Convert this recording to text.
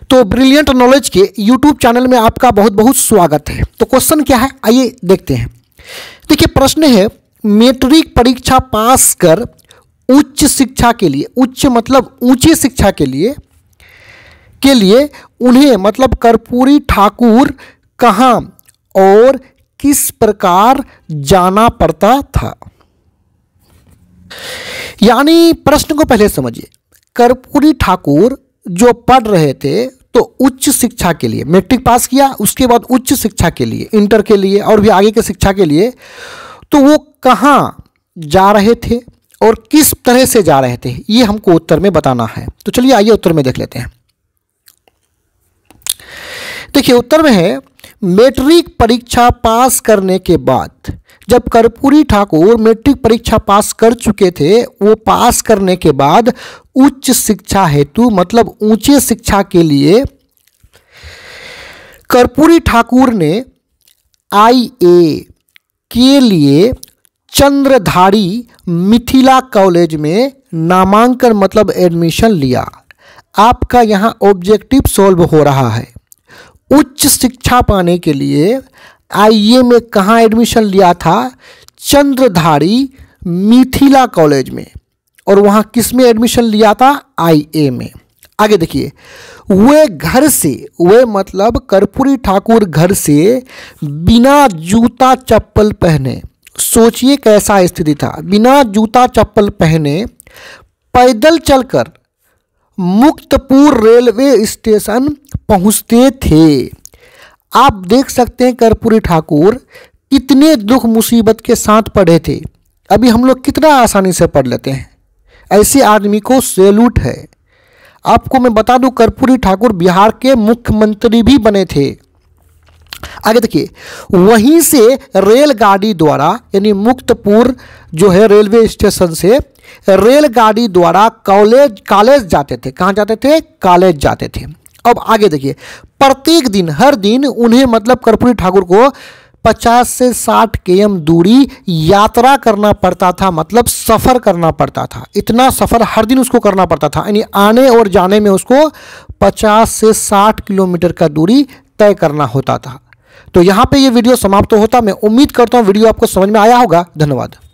तो brilliant knowledge के YouTube channel में आपका बहुत बहुत स्वागत है। तो क्वेश्चन क्या है, आइए देखते हैं। देखिए प्रश्न है, मैट्रिक परीक्षा पास कर उच्च शिक्षा के लिए, उच्च मतलब ऊंची शिक्षा के लिए उन्हें मतलब कर्पूरी ठाकुर कहाँ और किस प्रकार जाना पड़ता था। यानी प्रश्न को पहले समझिए। कर्पूरी ठाकुर जो पढ़ रहे थे तो उच्च शिक्षा के लिए, मैट्रिक पास किया उसके बाद उच्च शिक्षा के लिए, इंटर के लिए और भी आगे के शिक्षा के लिए, तो वो कहाँ जा रहे थे और किस तरह से जा रहे थे, ये हमको उत्तर में बताना है। तो चलिए आइए उत्तर में देख लेते हैं। देखिए उत्तर में है, मैट्रिक परीक्षा पास करने के बाद, जब कर्पूरी ठाकुर मैट्रिक परीक्षा पास कर चुके थे, वो पास करने के बाद उच्च शिक्षा हेतु मतलब ऊंचे शिक्षा के लिए कर्पूरी ठाकुर ने IA के लिए चंद्रधारी मिथिला कॉलेज में नामांकन मतलब एडमिशन लिया। आपका यहां ऑब्जेक्टिव सॉल्व हो रहा है। उच्च शिक्षा पाने के लिए IA में कहाँ एडमिशन लिया था, चंद्रधारी मिथिला कॉलेज में, और वहाँ किस में एडमिशन लिया था, IA में। आगे देखिए, वे मतलब कर्पूरी ठाकुर घर से बिना जूता चप्पल पहने, सोचिए कैसा स्थिति था, बिना जूता चप्पल पहने पैदल चलकर मुक्तपुर रेलवे स्टेशन पहुंचते थे। आप देख सकते हैं कर्पूरी ठाकुर कितने दुख मुसीबत के साथ पढ़े थे। अभी हम लोग कितना आसानी से पढ़ लेते हैं, ऐसे आदमी को सैल्यूट है। आपको मैं बता दूं, कर्पूरी ठाकुर बिहार के मुख्यमंत्री भी बने थे। आगे देखिए, वहीं से रेलगाड़ी द्वारा, यानी मुक्तपुर जो है रेलवे स्टेशन से रेलगाड़ी द्वारा कॉलेज जाते थे। कहाँ जाते थे, कॉलेज जाते थे। अब आगे देखिए, प्रत्येक दिन, हर दिन उन्हें मतलब कर्पूरी ठाकुर को 50 से 60 km दूरी यात्रा करना पड़ता था, मतलब सफ़र करना पड़ता था। इतना सफ़र हर दिन उसको करना पड़ता था, यानी आने और जाने में उसको 50 से 60 किलोमीटर का दूरी तय करना होता था। तो यहाँ पे ये वीडियो समाप्त होता। मैं उम्मीद करता हूँ वीडियो आपको समझ में आया होगा। धन्यवाद।